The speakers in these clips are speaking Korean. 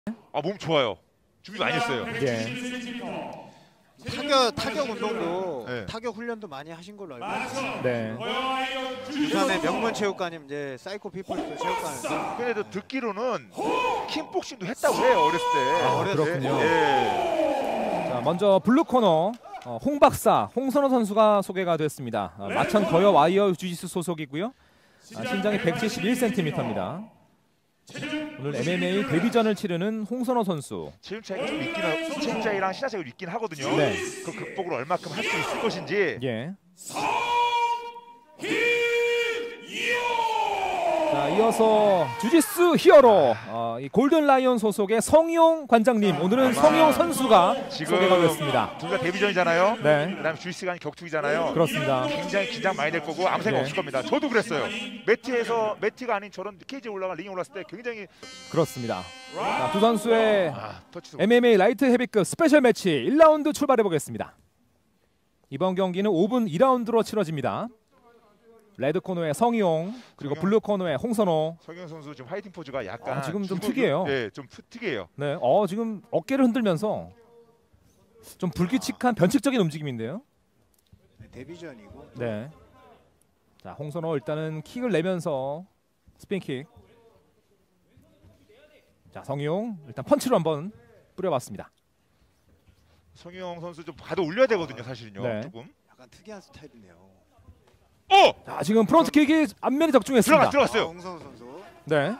아, 몸 좋아요. 준비 많이 했어요. 예. 타격 운동도 네. 타격 훈련도 많이 하신 걸로 알고 있어요. 네. 부산의 명문 체육관님 이제 사이코 피플스 체육관에서 근데도 듣기로는 킥복싱도 했다고 해요, 어렸을 때. 아, 어렸을 때? 그렇군요. 예. 자, 먼저 블루 코너 홍 박사 홍선호 선수가 소개가 됐습니다. 마천 거여 와이어 주짓수 소속이고요. 신장이 171cm입니다. 오늘 MMA 데뷔전을 치르는 홍선호 선수. 체중 차이가 좀 있긴 하고, 체중 차이랑 시야 차이가 있긴 하거든요. 네. 그 극복을 얼마큼 할 수 있을 것인지. 예. 자, 이어서 주짓수 히어로 이 골든 라이언 소속의 성용 관장님. 오늘은 성용 선수가 지금 소개가 됐습니다. 둘 다 데뷔전이잖아요. 네. 그다음에 주짓 시간이 격투기잖아요. 그렇습니다. 굉장히 긴장 많이 될 거고 아무 생각 네. 없을 겁니다. 저도 그랬어요. 매트가 아닌 저런 케이지에 올라가 링에 올랐을 때 굉장히 그렇습니다. 자, 두 선수의 터치도 MMA 라이트 헤비급 스페셜 매치 1라운드 출발해 보겠습니다. 이번 경기는 5분 2라운드로 치러집니다. 레드 코너의 성희용 그리고 블루 코너의 홍선호. 성현 선수 지금 화이팅 포즈가 약간 지금 좀 특이해요. 네, 좀 특이해요. 네, 지금 어깨를 흔들면서 좀 불규칙한 변칙적인 움직임인데요. 데뷔전이고 네. 자, 홍선호 일단은 킥을 내면서 스핀킥. 자, 성희용 일단 펀치로 한번 뿌려봤습니다. 성형 선수 좀 가도 올려야 되거든요, 사실은요. 네. 조금. 약간 특이한 스타일이네요. 자, 지금 프론트 킥이 앞면에 적중했습니다. 들어갔어요. 홍선호 선수. 네.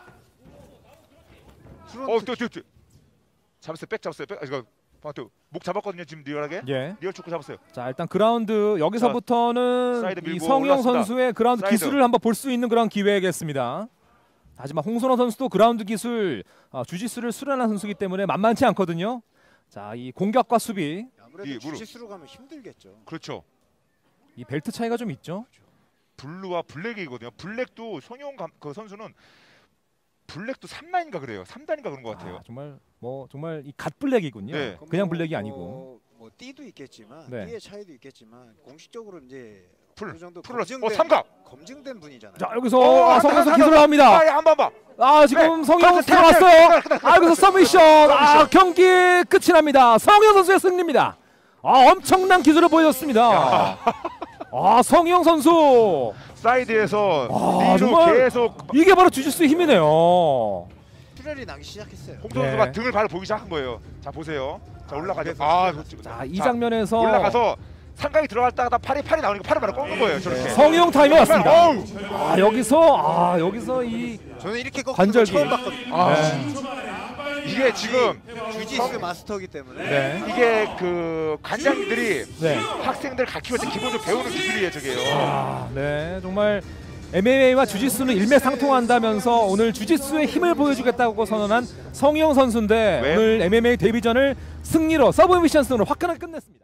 프론트 잡았어요. 백 잡았어요. 이거 목 잡았거든요. 지금 리얼하게. 예. 리얼 초크 잡았어요. 자, 일단 그라운드 여기서부터는 사이드 이 밀고 성형 올랐습니다. 선수의 그라운드 사이드. 기술을 한번 볼 수 있는 그런 기회겠습니다. 하지만 홍선호 선수도 그라운드 기술 주짓수를 수련한 선수이기 때문에 만만치 않거든요. 자, 이 공격과 수비 아무래도 이 무릎. 주짓수로 가면 힘들겠죠. 그렇죠. 이 벨트 차이가 좀 있죠. 블루와 블랙이거든요. 블랙도 성형 그 선수는 블랙도 3단인가 그래요. 3단인가 그런 것 같아요. 정말 이 갓 블랙이군요. 네. 그냥 블랙이 아니고. 뭐 띠도 있겠지만 네. 띠의 차이도 있겠지만 공식적으로 이제 어느 정도 풀었어. 검증된 삼각. 검증된 분이잖아요. 자, 여기서 성형 선수 기술 나옵니다. 한번 봐. 지금 성형 그렇죠. 들어갔어요. 여기서 서미션. 경기 끝이 납니다. 성형 선수의 승리입니다. 엄청난 기술을 보여줬습니다. 성희용 선수 사이드에서 리로 정말 계속 이게 바로 주짓수의 힘이네요. 출혈이 나기 시작했어요. 홍 선수가 네. 등을 바로 보기 시작한 거예요. 자, 보세요. 자, 올라가죠. 자, 이 장면에서 올라가서 삼각이 들어갔다가 팔이 나오니까 팔을 바로 꺾는 거예요. 저렇게. 성희용 타임이 왔습니다. 여기서 이 저는 이렇게 꺾는 관절기. 거 처음 봤거든요. 이게 지금 주짓수 마스터이기 때문에 네. 이게 그 관장님들이 네. 학생들 가르칠 때 기본적으로 배우는 기술이에요, 저게요. 네, 정말 MMA와 주짓수는 일맥상통한다면서 오늘 주짓수의 힘을 보여주겠다고 선언한 성희용 선수인데 오늘 MMA 데뷔전을 승리로 서브미션 승으로 화끈하게 끝냈습니다.